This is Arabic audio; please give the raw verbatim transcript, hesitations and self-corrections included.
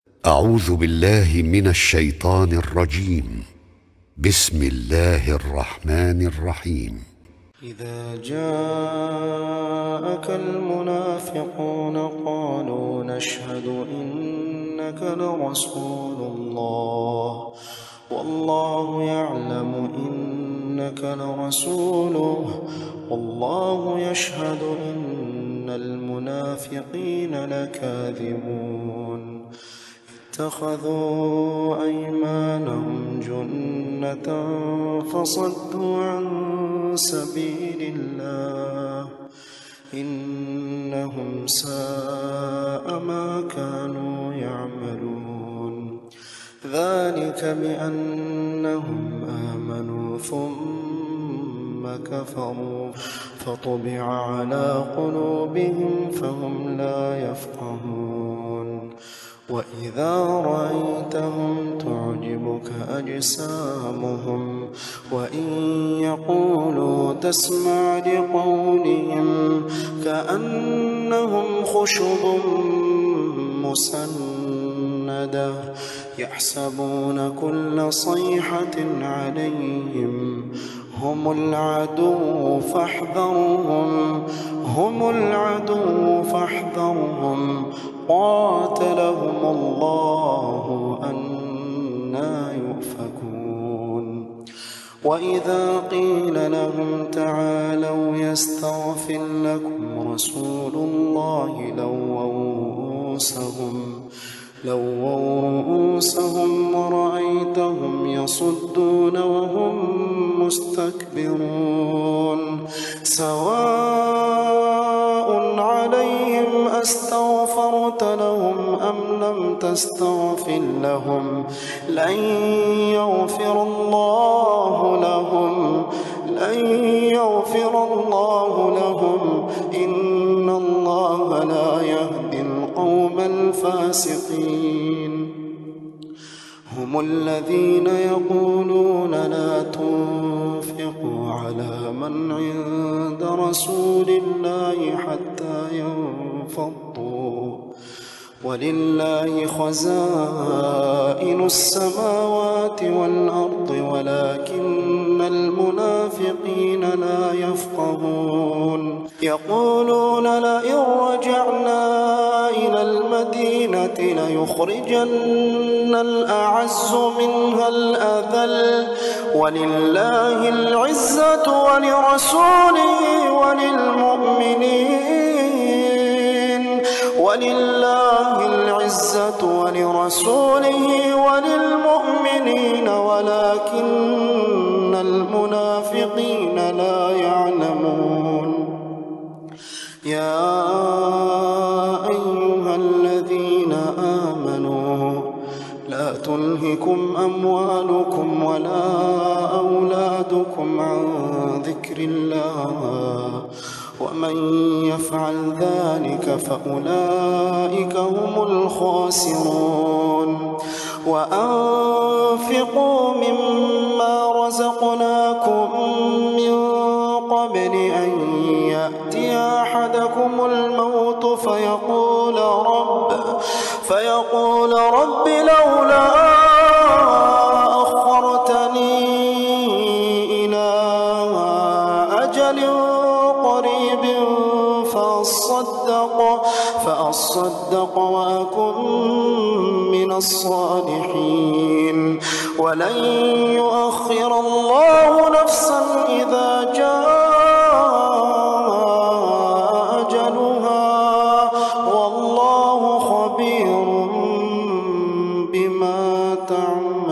أعوذ بالله من الشيطان الرجيم. بسم الله الرحمن الرحيم. إذا جاءك المنافقون قالوا نشهد إنك لرسول الله والله يعلم إنك لرسوله والله يشهد إن المنافقين لكاذبون. اتخذوا أيمانهم جنة فصدوا عن سبيل الله إنهم ساء ما كانوا يعملون. ذلك بأنهم آمنوا ثم كفروا فطبع على قلوبهم فهم لا يفقهون. وإذا رأيتهم تعجبك أجسامهم وإن يقولوا تسمع لقولهم كأنهم خشب مسندة يحسبون كل صيحة عليهم هم العدو فاحذرهم هم العدو فاحذرهم قاتلهم الله أنى يؤفكون. وإذا قيل لهم تعالوا يستغفر لكم رسول الله لووا رؤوسهم لووا رؤوسهم ورأيتهم يصدون وهم مستكبرون. سواء عليهم أستغفرت لهم أم لم تستغفر لهم لن يغفر الله لهم لن يغفر الله لهم إن الله لا يهدي القوم الفاسقين. هم الذين يقولون لا تنفقوا على من عند رسول الله حتى ينفضوا ولله خزائن السماوات والأرض ولكن المنافقين لا يفقهون. يقولون لئن رجعنا إلى المدينة ليخرجن الأعز منها الأذل ولله العزة ولرسوله وللمؤمنين ولله العزة ولرسوله وللمؤمنين ولكن المنافقين لا يعلمون. يا أيها الذين آمنوا لا تلهكم أموالكم ولا أولادكم عن ذكر الله ومن يفعل ذلك فأولئك هم الخاسرون. وأنفقوا مما رزقناكم من قبل أن يأتي أحدكم الموت فيقول رب فيقول رب لولا أخرتني إلى أجل قريب فأصدق فأصدق وأكن من الصالحين. ولن يؤخر الله نفسا إذا جاء أجلها والله خبير بما تعملون.